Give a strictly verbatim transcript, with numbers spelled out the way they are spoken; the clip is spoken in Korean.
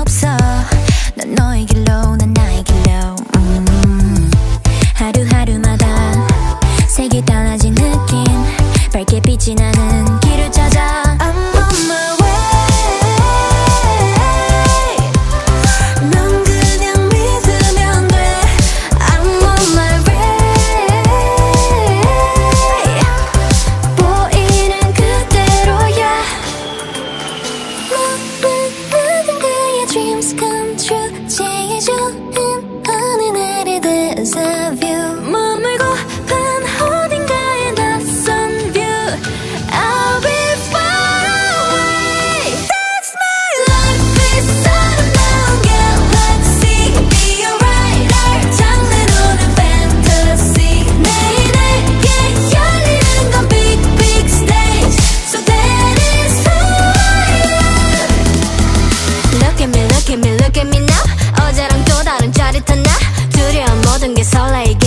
없어. 넌 너의 길로 난 나의 길로. 음. 하루하루마다 색이 달라진 느낌. 밝게 빛이 나는 길을 찾아. I'm on my way. 넌 그냥 믿으면 돼. I'm on my way. 보이는 그대로야. 모든 그의 dreams come true. 제일 좋은 어느 날의 deja vu. 머물고픈 어딘가의 낯선 view. I'll be far away. That's my life inside of my galaxy. Be alright. 날 장르로는 fantasy. 내일에게 열리는 건 big big stage. So that is who I am. Look at me, look at me, look at me now. 어제랑 또 다른 짜릿한 나. 두려운 모든 게 설레이게